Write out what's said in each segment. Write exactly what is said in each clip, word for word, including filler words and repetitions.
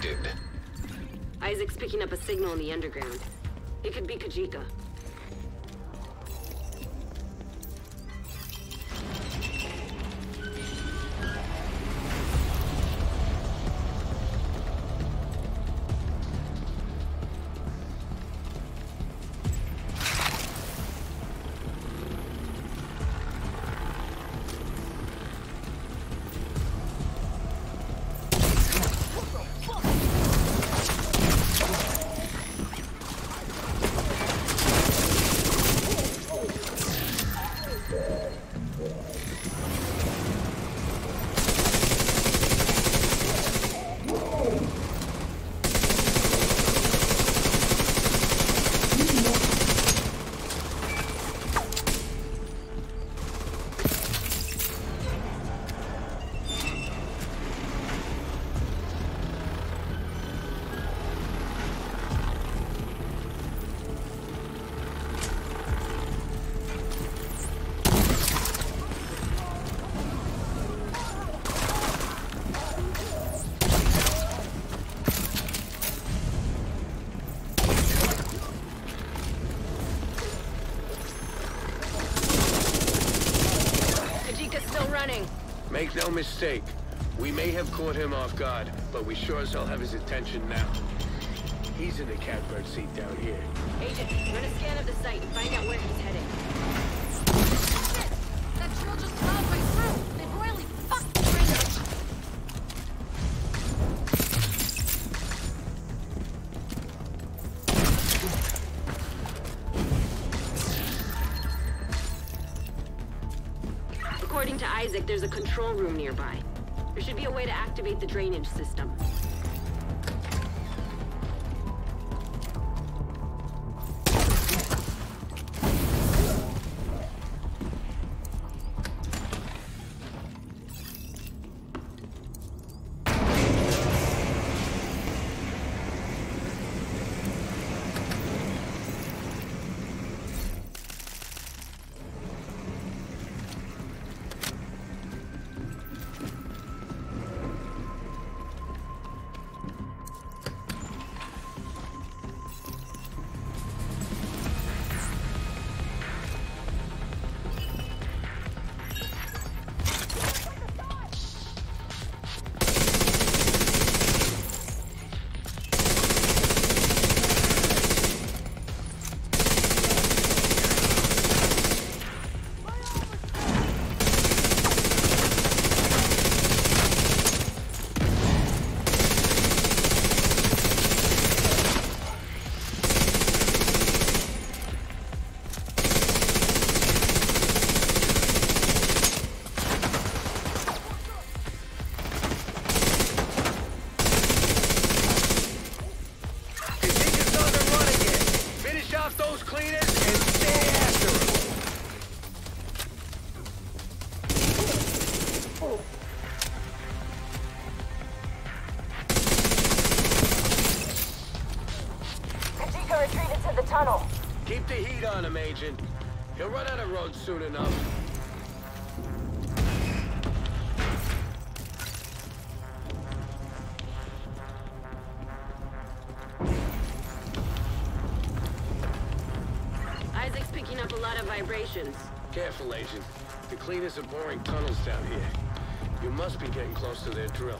detected. Isaac's picking up a signal in the underground. It could be Kajika. Make no mistake, we may have caught him off guard, but we sure as hell have his attention now. He's in the catbird seat down here. Agent, run a scan of the site and find out where he's heading. Shit! That drill just plowed right through! They've royally fucked the drainage! According to Isaac, there's a control room nearby. There should be a way to activate the drainage system. Keep the heat on him, Agent. He'll run out of road soon enough. Isaac's picking up a lot of vibrations. Careful, Agent. The cleaners are boring tunnels down here. You must be getting close to their drill.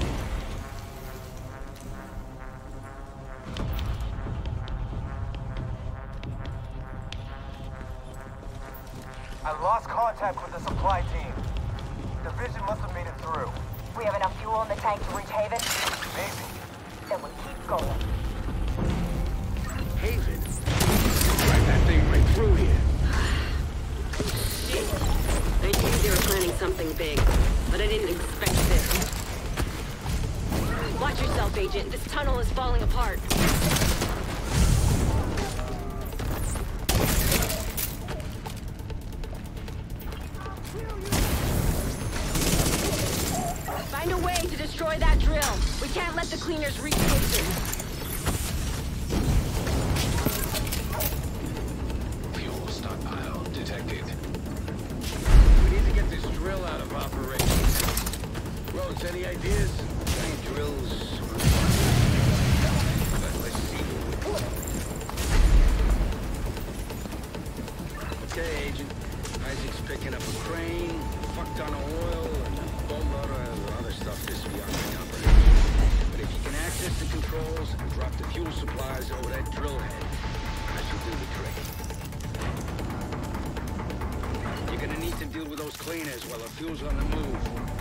I lost contact with the supply team. Division must have made it through. We have enough fuel in the tank to reach Haven? Maybe. Then we keep going. Haven? Drive that thing right through here. Shit. I knew they were planning something big, but I didn't expect this. Watch yourself, Agent. This tunnel is falling apart. Find a way to destroy that drill. We can't let the cleaners reach Haven. Fuel stockpile detected. We need to get this drill out of operation. Rhodes, any ideas? Any drills? controls and drop the fuel supplies over that drill head. That should do the trick. You're gonna need to deal with those cleaners while the fuel's on the move.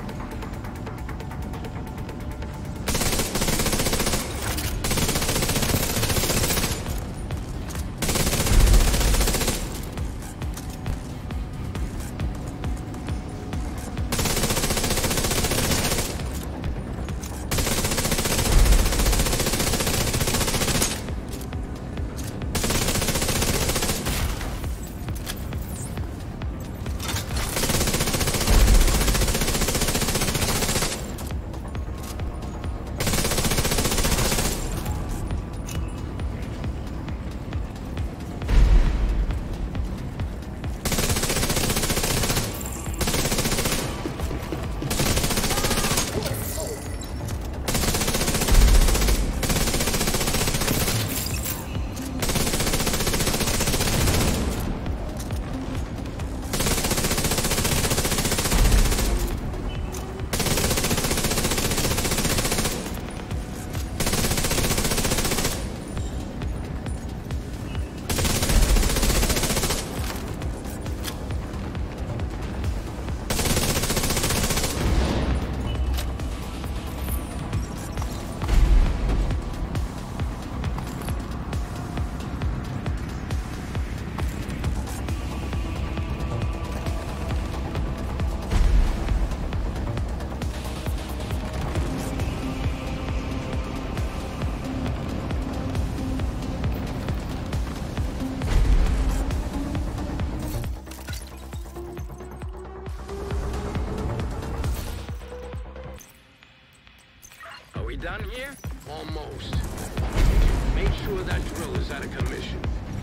Done here? Almost. Make sure that drill is out of commission.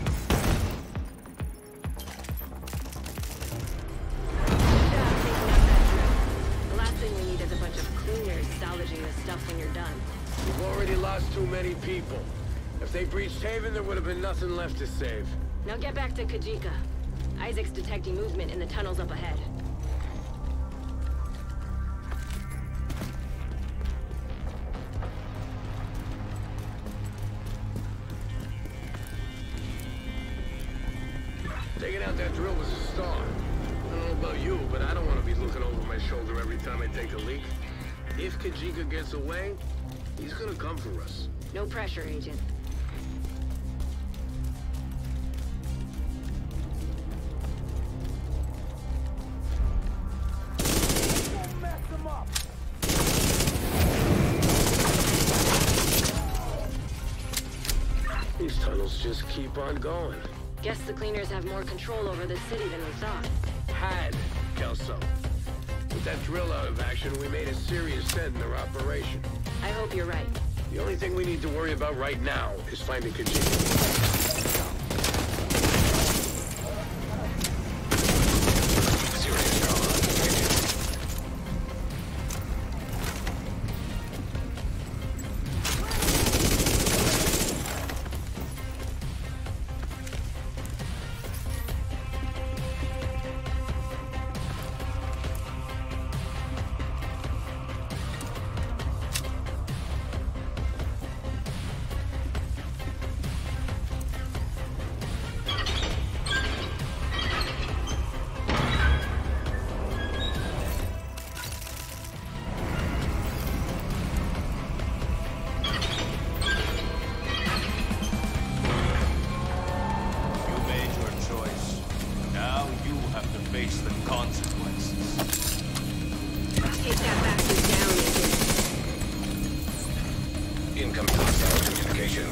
The last thing we need is a bunch of cleaners salvaging this stuff when you're done. We've already lost too many people. If they breached Haven, there would have been nothing left to save. Now get back to Kajika. Isaac's detecting movement in the tunnels up ahead. Taking out that drill was a start. I don't know about you, but I don't want to be looking over my shoulder every time I take a leak. If Kajika gets away, he's gonna come for us. No pressure, Agent. These tunnels just keep on going. Guess the cleaners have more control over this city than we thought. Had, Kelso. With that drill out of action, we made a serious dent in their operation. I hope you're right. The only thing we need to worry about right now is finding Kajika. Face the consequences. Take that bastard down, Agent. Incoming hostile communication.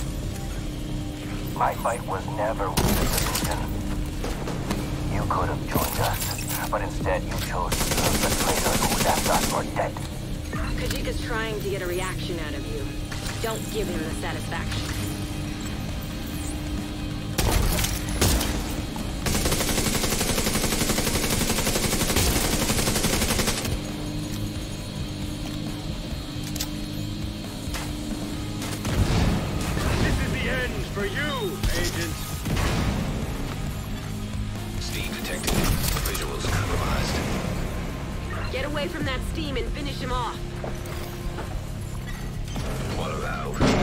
My fight was never with the solution. You could have joined us, but instead you chose to serve the traitors who left us for dead. Kajika's trying to get a reaction out of you. Don't give him the satisfaction. For you, Agent. Steam detected. Visuals compromised. Get away from that steam and finish him off. What about?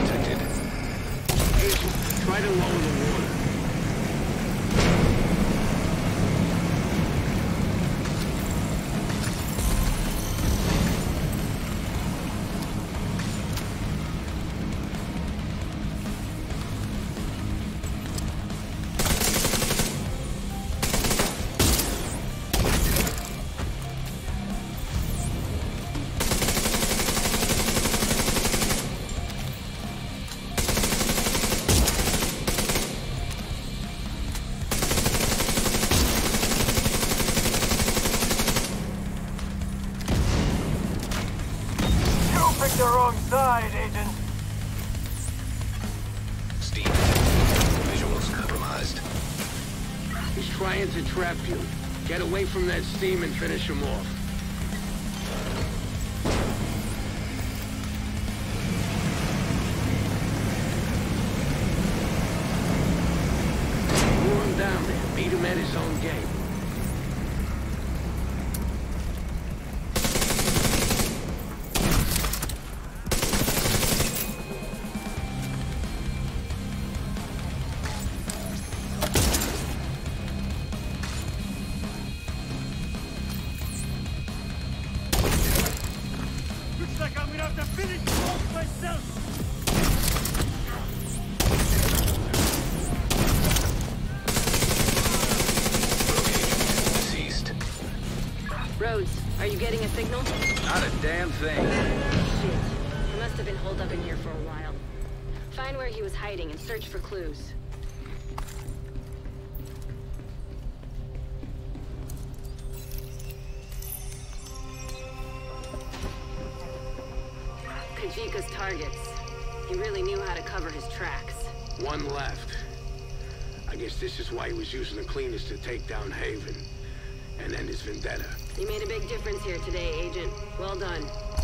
Try to lower the water. Picked the wrong side, Agent. Steam detected. Visuals compromised. He's trying to trap you. Get away from that steam and finish him off. Lure him down there. Beat him at his own game. Looks like I'm gonna have to finish this off myself! Deceased. Rhodes, are you getting a signal? Not a damn thing. Shit. He must have been holed up in here for a while. Find where he was hiding and search for clues. Kajika's targets. He really knew how to cover his tracks. One left. I guess this is why he was using the cleaners to take down Haven and end his vendetta. You made a big difference here today, Agent. Well done.